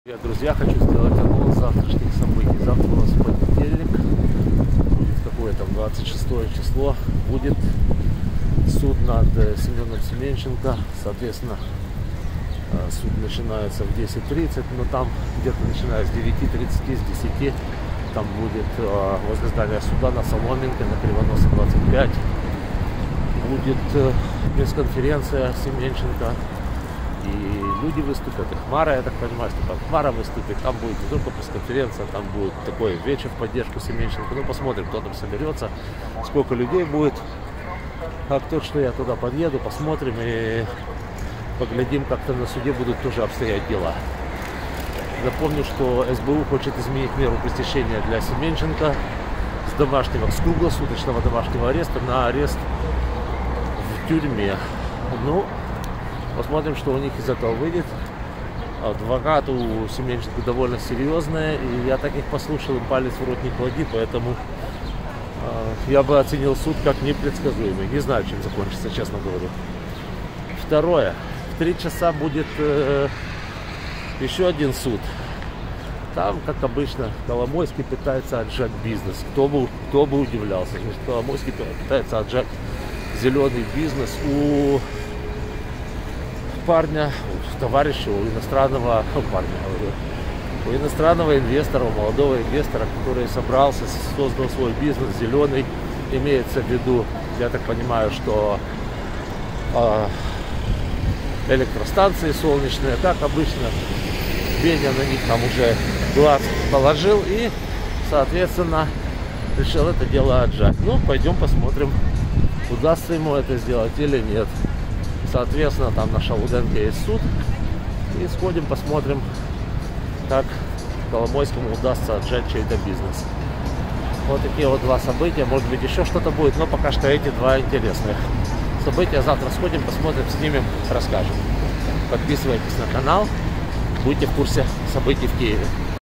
Привет, друзья, хочу сделать анонс завтрашних событий. Завтра у нас понедельник, какое там 26 число, будет суд над Семеном Семенченко. Соответственно, суд начинается в 10:30, но там где-то начиная с 9:30, с 10 там будет возле здания суда на Соломенке, на Кривоноса 25 будет пресс-конференция Семенченко. И люди выступят, и Хмара, я так понимаю, Степан Хмара выступит, там будет не только пресс-конференция, там будет такой вечер в поддержку Семенченко. Ну, посмотрим, кто там соберется, сколько людей будет. А кто что, я туда подъеду, посмотрим и поглядим, как-то на суде будут тоже обстоять дела. Напомню, что СБУ хочет изменить меру пресечения для Семенченко с круглосуточного домашнего ареста на арест в тюрьме. Ну, посмотрим, что у них из этого выйдет. Адвокат у Семенченко довольно серьезная, и я таких послушал, им палец в рот не клади, поэтому я бы оценил суд как непредсказуемый. Не знаю, чем закончится, честно говорю. Второе. В 3 часа будет еще один суд. Там, как обычно, Коломойский пытается отжать бизнес. Кто бы удивлялся. Коломойский пытается отжать зеленый бизнес у парня, у товарища, у иностранного инвестора, у молодого инвестора, который собрался, создал свой бизнес зеленый. Имеется в виду, я так понимаю, что электростанции солнечные, как обычно, Беня на них там уже глаз положил и, соответственно, решил это дело отжать. Ну, пойдем посмотрим, удастся ему это сделать или нет. Соответственно, там на Шалуденке есть суд. И сходим, посмотрим, как Коломойскому удастся отжать чей-то бизнес. Вот такие вот 2 события. Может быть, еще что-то будет, но пока что эти 2 интересных события. Завтра сходим, посмотрим, снимем, расскажем. Подписывайтесь на канал, будьте в курсе событий в Киеве.